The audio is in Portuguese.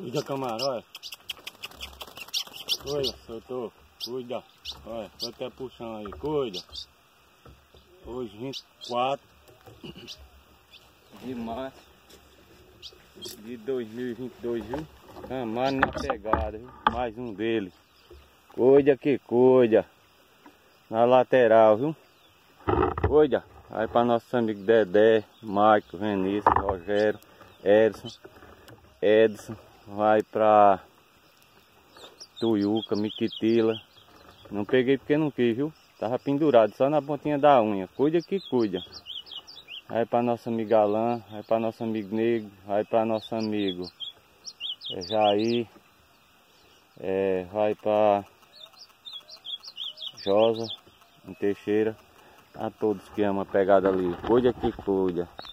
Cuida, camarão, olha. Cuida, soltou. Cuida. Olha, tô até puxando aí. Cuida. Hoje 24 de março de 2022, viu? Camarão na pegada, viu? Mais um deles. Cuida que cuida. Na lateral, viu? Cuida. Aí para nossos amigos Dedé, Maico, Vinícius, Rogério, Edson. Vai pra Tuiuca, Miquitila. Não peguei porque não quis, viu? Tava pendurado só na pontinha da unha. Cuida que cuida. Vai pra nosso amigo Alain, vai pra nosso amigo Negro, vai pra nosso amigo Jair, vai pra Josa, em Teixeira. A todos que amam a pegada ali. Cuida que cuida.